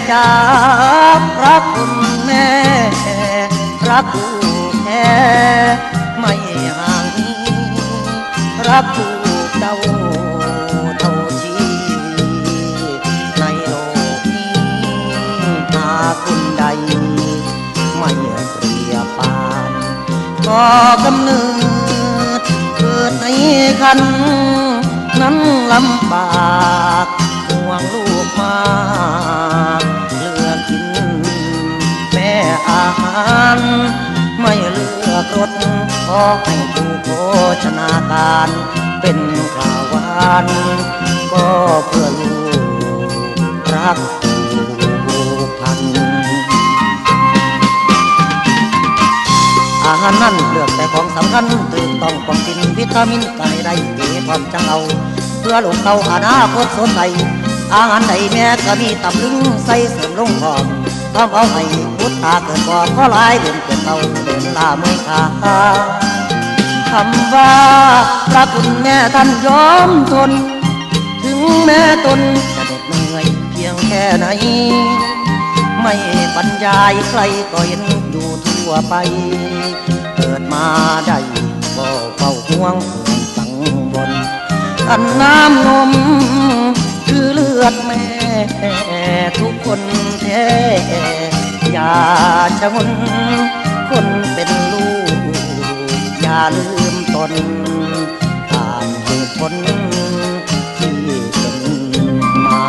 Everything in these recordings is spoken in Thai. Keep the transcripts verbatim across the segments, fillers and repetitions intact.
จ๋ารักคุณแม่รักผู้แท้ไม่ห่างนี้รักผู้เจ้าเท่าชีวิตในโลกนี้หาคุณใดไม่เปรียบปานก็กำเนิดเกิดในคันนั้นลำบากห่วงลูกมากเหลือกินแม่อาหารไม่เลือกรสขอให้ผู้โภชนาการเป็นข้าวหวานก็เพื่อลูกรักผูกพันอาหารนั่นเลือกแต่ของสำคัญถึงต้องป้องกินวิตามินไก่ได้เก็บความจังเอาเพื่อลูกเต้าอนาคตสดใสอาหารใดแม่ก็มีตำลึงใส่เสริมลงหอมทำเอาให้พุทธาเกิดก่อนเพราะหลายเดือนเกิดเต้าเดินลาเมื่อคาคำว่าพระคุณแม่ท่านยอมทนถึงแม่ตนจะเหน็ดเหนื่อยเพียงแค่ไหนไม่บรรยายใครก็เห็นอยู่ทั่วไปเกิดมาได้ก็เฝ้าห่วงสังบนอันน้ำนมคือเลือดแม่ทุกคนแท้อย่าชะงนคนเป็นลูกอย่าลืมตนตามเหตุผลที่เป็นมา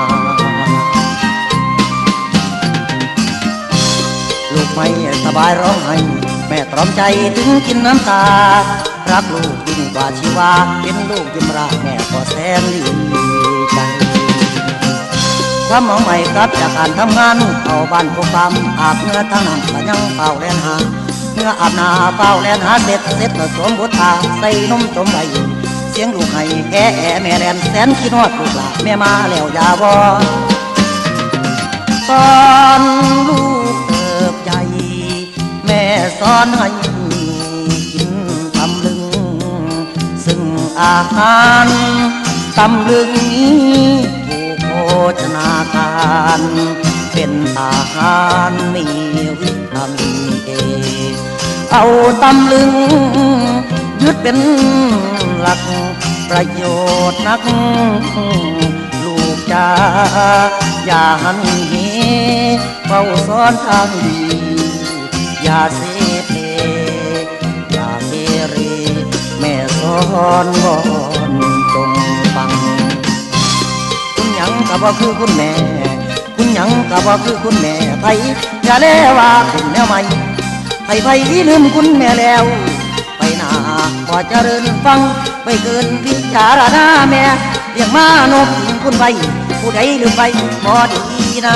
ลูกไม่สบายร้องไห้แม่ตรอมใจถึงกินน้ำตารักลูกยิ่งกว่าชีวาเป็นลูกยิ้มรักแม่ก็แสนดีใจความหมองใหม่กลับจากการทำงานเข้าบ้านพวกความอาบเนื้อทั้งนั้นก็ยังเฝ้าแลนหาเมื่ออาบน้ำเฝ้าแลนหาเสร็จเสร็จก็สวมบทบาทใส่นมต้มใบเสียงลูกให้แอ่แอ่แม่แลนแสนคิดฮอดลูกหลานแม่มาแล้วอย่าบ่ตอนลูกเติบใหญ่แม่สอนให้กินตำลึงซึ่งอาหารตำลึงนี้ถูกโภชนาการเป็นอาหารมีวิตามินเอเอาตำลึงยึดเป็นหลักประโยชน์นักลูกจ๋าอย่าหันเหเฝ้าสอนทางดีอย่าเสเพอย่าเกเรแม่สอนวอนจงฟังคุณยังก็บ่คือคุณแม่คุณยังก็บ่คือคุณแม่ไผอย่าแลว่าเป็นแนวใหม่ไผไผลืมคุณแม่แล้วไปหน้าบ่เจริญฟังไปเกินพิจารณาแม่เรียกมานกคุณไปผู้ใดลืมไปบ่ดีนะ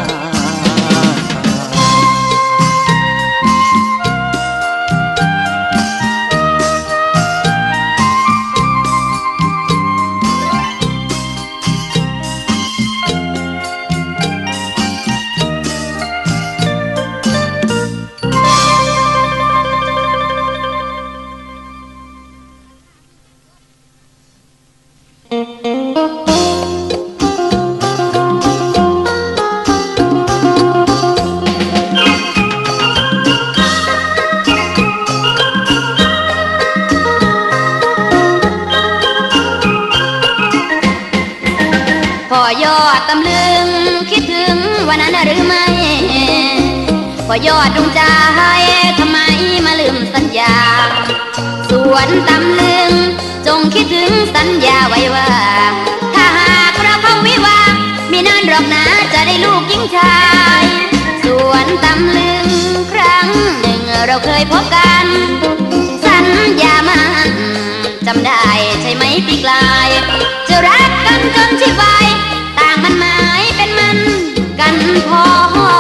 ตำลึงคิดถึงวันนั้นหรือไม่พอยอดดวงใจทำไมมาลืมสัญญาส่วนตำลึงจงคิดถึงสัญญาไว้ว่าถ้าหากเราเข้าวิวามีนานหรอกนะจะได้ลูกหญิงชายส่วนตำลึงครั้งหนึ่งเราเคยพบกันสัญญามันจำได้ใช่ไหมปีกลายจะรักกันจนชีวายต่างมันหมายเป็นมันกันพอ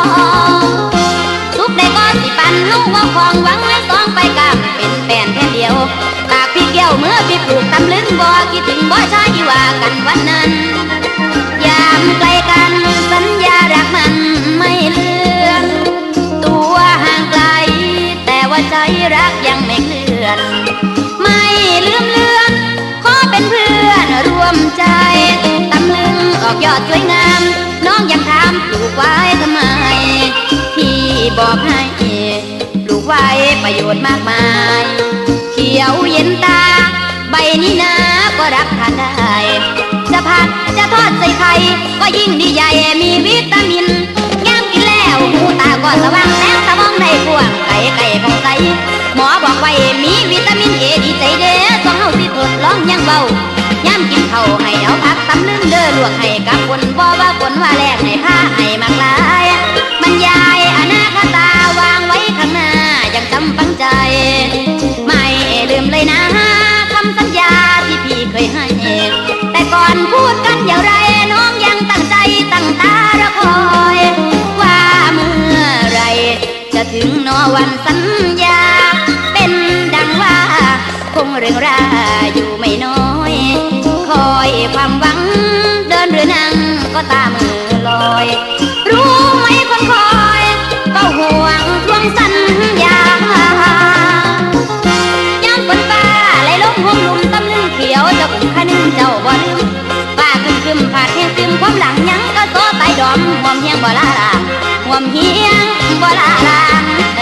ทุกใดก็สิปันลูกว่าของหวังและต้องไปกำเป็นแฟนแค่เดียวตากพี่แก้วเมื่อพี่ปลูกตำลึงบ่คิดถึงบ่ชายที่ว่ากันวันนั้นยามไกลกันสัญญารักมันไม่เลือนตัวห่างไกลแต่ว่าใจรักยังไม่เคลื่อนไม่ลืมเลือนขอเป็นเพื่อนร่วมใจตำลึงออกยอดสวยงามน้องยังถามปลูกไว้ทำไมพี่บอกให้ปลูกไว้ประโยชน์มากมายเขียวเย็นตาใบนี้นะก็รับทานได้จะผัดจะทอดใส่ไข่ก็ยิ่งดีใหญ่มีวิตามินย่างกินแล้วหูตาก็สว่างแสงสมองในกว้างไก่ไก่ของใสหมอบอกไว้มีวิตามินเอดีใจเด้อต้องเฮาสิทดลองยังเบาย่ำกินข้าวให้เอาผักตำลึงเด้อลวกให้กับคนบ่ว่าคนว่าแลกให้ผ้าให้มากลายบรรยายอนาคตาวางไว้ข้างหน้าอย่างจำฝังใจไม่ลืมเลยนะคำสัญญาที่พี่เคยให้แต่ก่อนพูดกันอย่างไรน้องยังตั้งใจตั้งตารอคอยว่าเมื่อไรจะถึงนอวันสัญญาเป็นดังว่าคงเรื่องราอยู่ไม่น้อยคอยความหวังเดินหรือนั่งก็ตามมือลอยรู้ไหมคนคอยก็ห่วงทวงสัญญาย้ำฝนฟ้าไหลลงห่มลุ่มตำลึงเขียวเจ้าอุ่นขนึงเจ้าบ่ลืมฟ้าคึมคึมผาดแห้งซึมความหลังยังก็โซไตดอมห่วมเฮียงบ่ลาลาห่วมเฮียงบ่ลาลา